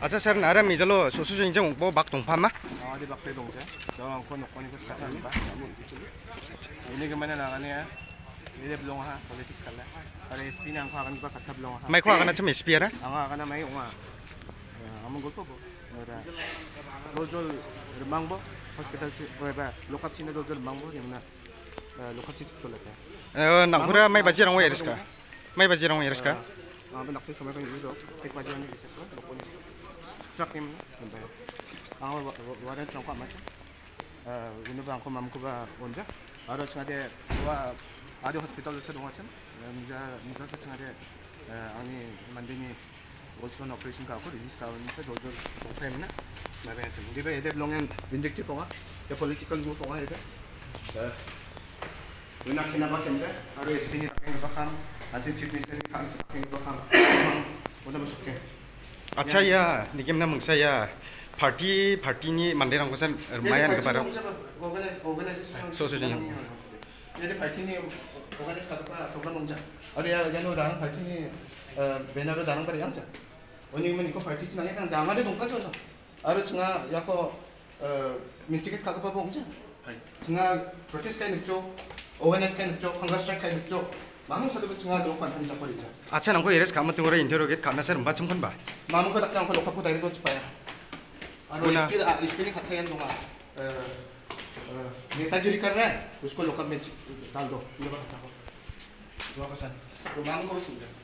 아자 사람 나라 미절로 소수저 인정 뭐 막 동파마? di bakte dong sa. Dong ko nokon ko sa ba. Ini gimana nangannya? Ini belum ha politik sekali. Ada SP yang akan juga kata belum ha. Mai kwa kana chim SP ara? Akan mai unga. Amun golpo bo. Ora. Rojol mangbo hospital ba lokap cina rojol mangbo gimana? Lokap cina chulata. Nangpura mai baji rang weriska. Mai baji rang weriska. Nakti somai kan itu. Tek baji ni bisa tu. Lokon. Sekejap ni. Waran tangkap macam. Ini bang aku mampu ba onja. Ada cengade dua ada hospital sedang macam. Misa cengade ani mandini also operation ka aku release ka ni se dojo frame na. Naga macam. Di ba ede belongan vindictive ponga. Ya political move ponga ede. Una kena macam je. Ada SP ni tak bakam. Anjing chief minister ni kan bakam. Una masuk ke. 아차 야 니김나 뭉사야 파티니 만데랑 고선 마얀 그 바로 소소진 얘네 파티니 오가네스 가도 도가 농자 어리야 야노랑 파티니 메나로 다는 거리 양자 원님은 이거 파티 지나게 그냥 나마데 돈까지 오자 아르 증아 야코 미스티켓 가도 봐 봉자 증아 프로테스트 카이 늑쪽 오가네스 카이 늑쪽 컨가스트라이크 카이 늑쪽 많은 사람들 증아 들어간 한자 버리자 아차 낭고 이래서 가면 등으로 인터로게 가나서 rumba 좀 건봐 많은 거 닦지 않고 녹화보다 이런 거 봐야 spinning खाता है तो नेतागिरी कर रहा है उसको लोकल में डाल दो ये बात बताओ तो मांगो समझा